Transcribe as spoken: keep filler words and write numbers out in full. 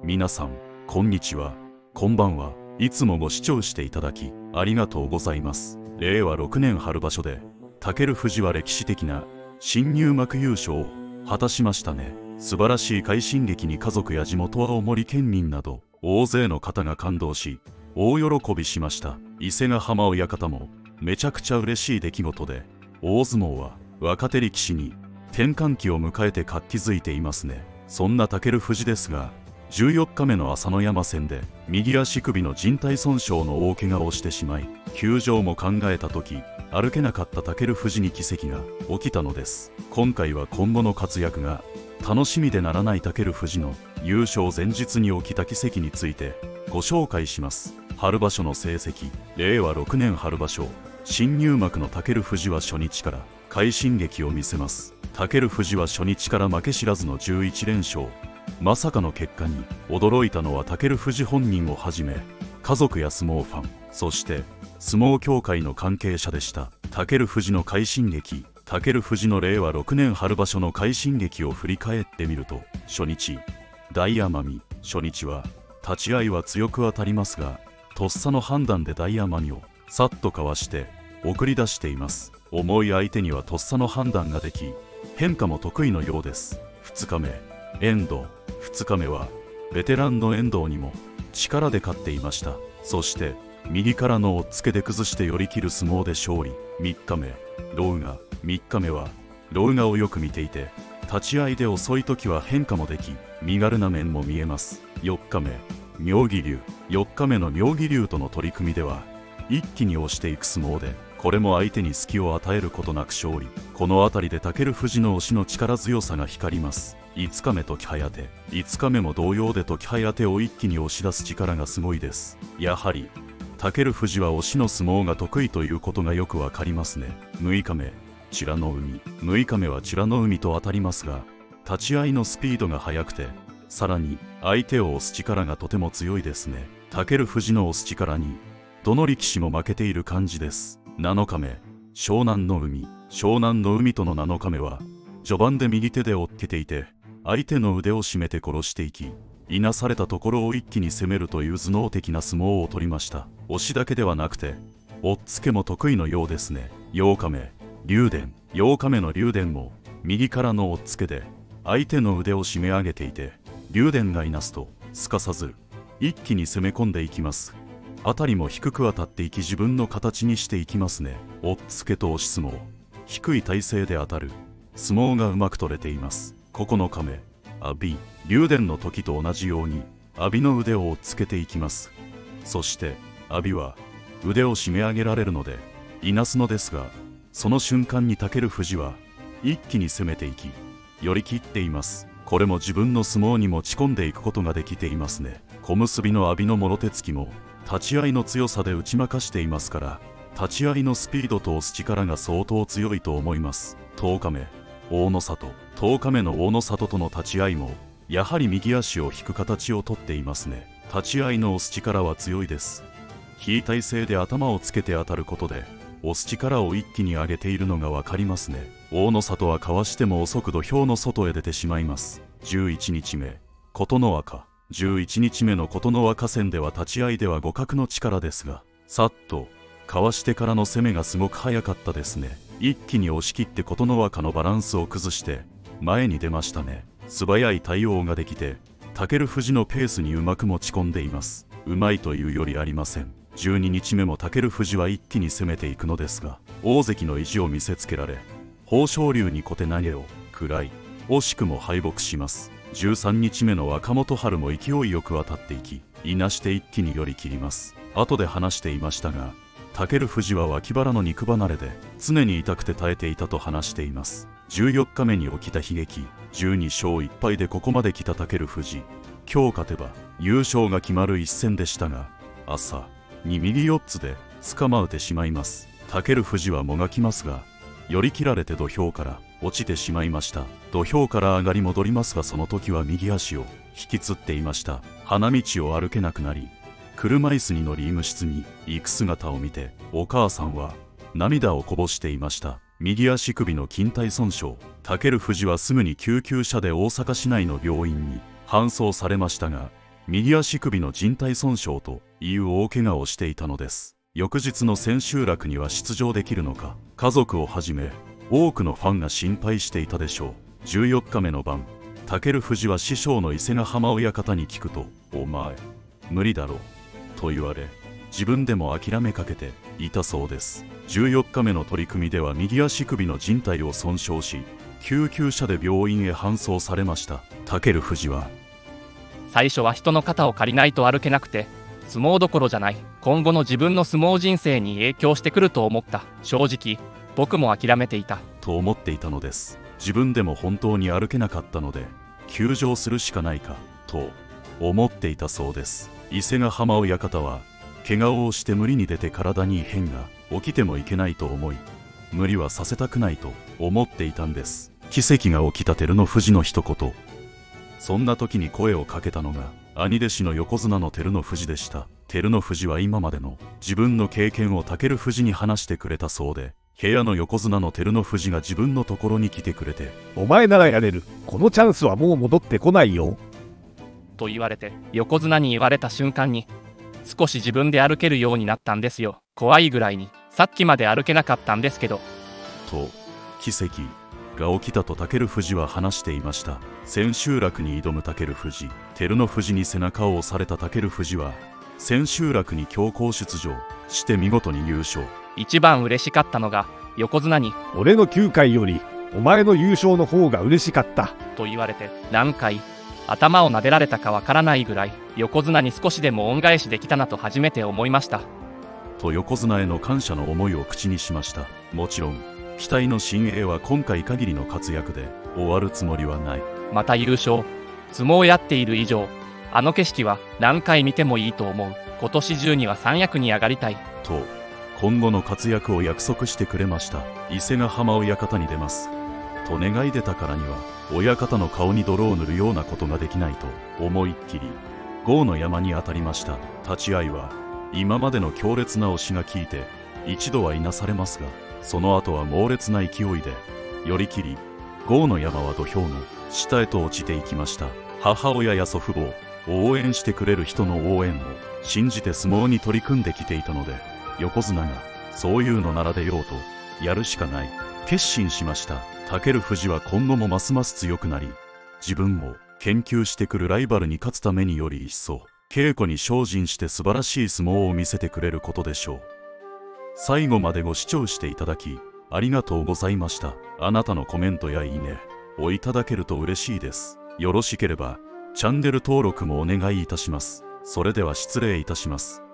皆さんこんにちは、こんばんは。いつもご視聴していただきありがとうございます。れいわろくねん春場所で武富士は歴史的な新入幕優勝を果たしましたね。素晴らしい快進撃に家族や地元青森県民など大勢の方が感動し大喜びしました。伊勢ヶ浜親方もめちゃくちゃ嬉しい出来事で、大相撲は若手力士に転換期を迎えて活気づいていますね。そんな武富士ですが、じゅうよっかめの朝乃山戦で右足首の靭帯損傷の大怪我をしてしまい、休場も考えた時歩けなかった武富士に奇跡が起きたのです。今回は今後の活躍が楽しみでならない武富士の優勝前日に起きた奇跡についてご紹介します。春場所の成績、れいわろくねん春場所新入幕の武富士は初日から快進撃を見せます。武富士は初日から負け知らずのじゅういちれんしょう。まさかの結果に驚いたのは武富士本人をはじめ家族や相撲ファン、そして相撲協会の関係者でした。武富士の快進撃、武富士のれいわろくねん春場所の快進撃を振り返ってみると、初日大奄美、初日は立ち合いは強く当たりますがとっさの判断で大奄美をさっとかわして送り出しています。重い相手にはとっさの判断ができ変化も得意のようです。ふつかめ遠藤、ふつかめはベテランの遠藤にも力で勝っていました。そして右からの押っつけで崩して寄り切る相撲で勝利。みっかめ狼雅、みっかめは狼雅をよく見ていて立ち合いで遅い時は変化もでき身軽な面も見えます。よっかめ妙義龍、よっかめの妙義龍との取り組みでは一気に押していく相撲で、これも相手に隙を与えることなく勝利。この辺りで武富士の押しの力強さが光ります。いつかめ時疾風、いつかめも同様で時疾風を一気に押し出す力がすごいです。やはり武富士は押しの相撲が得意ということがよくわかりますね。むいかめ美ノ海、むいかめは美ノ海と当たりますが立ち合いのスピードが速くて、さらに相手を押す力がとても強いですね。武富士の押す力にどの力士も負けている感じです。なのかめ湘南の海、湘南の海とのなのかめは序盤で右手で追っけていて相手の腕を締めて殺していき、いなされたところを一気に攻めるという頭脳的な相撲を取りました。押しだけではなくて押っつけも得意のようですね。ようかめ竜電、ようかめの竜電も右からの押っつけで相手の腕を締め上げていて、竜電がいなすとすかさず一気に攻め込んでいきます。あたりも低く当たっていき自分の形にしていきますね。押っつけと押し相撲、低い体勢で当たる相撲がうまく取れています。ここのかめ阿炎、竜電の時と同じように阿炎の腕を押っつけていきます。そして阿炎は腕を締め上げられるのでいなすのですが、その瞬間に武富士は一気に攻めていき寄り切っています。これも自分の相撲に持ち込んでいくことができていますね。小結の阿炎のもろ手つきも立ち合いの強さで打ち負かしていますから、立ち合いのスピードと押す力が相当強いと思います。とおかめ大野里、とおかめの大野里との立ち合いもやはり右足を引く形をとっていますね。立ち合いの押す力は強いです。引いた体勢で頭をつけて当たることで押す力を一気に上げているのが分かりますね。大野里はかわしても遅く土俵の外へ出てしまいます。じゅういちにちめ琴ノ若、じゅういちにちめの琴ノ若戦では立ち合いでは互角の力ですが、さっとかわしてからの攻めがすごく早かったですね。一気に押し切って琴ノ若のバランスを崩して前に出ましたね。素早い対応ができて武富士のペースにうまく持ち込んでいます。うまいというよりありません。じゅうににちめも武富士は一気に攻めていくのですが、大関の意地を見せつけられ豊昇龍に小手投げを食らい惜しくも敗北します。じゅうさんにちめの若元春も勢いよく当たっていきいなして一気に寄り切ります。後で話していましたが武富士は脇腹の肉離れで常に痛くて耐えていたと話しています。じゅうよっかめに起きた悲劇、じゅうにしょういっぱいでここまで来た武富士、今日勝てば優勝が決まる一戦でしたが朝に右よっつで捕まうてしまいます。武富士はもがきますが寄り切られて土俵から落ちてしまいました。土俵から上がり戻りますがその時は右足を引きつっていました。花道を歩けなくなり車椅子に乗り医務室に行く姿を見てお母さんは涙をこぼしていました。右足首の筋帯損傷、武富士はすぐに救急車で大阪市内の病院に搬送されましたが右足首の靭帯損傷という大怪我をしていたのです。翌日の千秋楽には出場できるのか、家族をはじめ多くのファンが心配していたでしょう。じゅうよっかめの晩、武富士は師匠の伊勢ヶ濱親方に聞くと、お前無理だろうと言われ、自分でも諦めかけていたそうです。じゅうよっかめの取り組みでは右足首の靭帯を損傷し、救急車で病院へ搬送されました。武富士は、 最初は人の肩を借りないと歩けなくて、相撲どころじゃない、今後の自分の相撲人生に影響してくると思った。正直僕も諦めていたと思っていたのです。自分でも本当に歩けなかったので休場するしかないかと思っていたそうです。伊勢ヶ濱親方は、怪我をして無理に出て体に異変が起きてもいけないと思い、無理はさせたくないと思っていたんです。奇跡が起きた照ノ富士の一言。そんな時に声をかけたのが兄弟子の横綱の照ノ富士でした。照ノ富士は今までの自分の経験を武富士に話してくれたそうで、部屋の横綱の照ノ富士が自分のところに来てくれて、 お前ならやれる、このチャンスはもう戻ってこないよと言われて、横綱に言われた瞬間に少し自分で歩けるようになったんですよ。怖いぐらいに、さっきまで歩けなかったんですけどと奇跡が起きたと武富士は話していました。千秋楽に挑む武富士。照ノ富士に背中を押された武富士は千秋楽に強行出場して見事に優勝。 一番嬉しかったのが横綱に、 俺のきゅうかいよりお前の優勝の方が嬉しかったと言われて、何回頭を撫でられたかわからないぐらい横綱に少しでも恩返しできたなと初めて思いましたと横綱への感謝の思いを口にしました。もちろん期待の新鋭は今回限りの活躍で終わるつもりはない。 また優勝、相撲をやっている以上あの景色は何回見てもいいと思う。今年中には三役に上がりたいと今後の活躍を約束してくれました。伊勢ヶ濱親方に出ますと願い出たからには、親方の顔に泥を塗るようなことができないと思いっきり豪の山に当たりました。立ち合いは今までの強烈な押しが効いて一度はいなされますが、その後は猛烈な勢いで寄り切り、豪の山は土俵の下へと落ちていきました。母親や祖父母を応援してくれる人の応援を信じて相撲に取り組んできていたので、横綱がそういうのなら出ようとやるしかない決心しました。武富士は今後もますます強くなり、自分を研究してくるライバルに勝つためにより一層稽古に精進して素晴らしい相撲を見せてくれることでしょう。最後までご視聴していただきありがとうございました。あなたのコメントやいいねをいただけると嬉しいです。よろしければチャンネル登録もお願いいたします。それでは失礼いたします。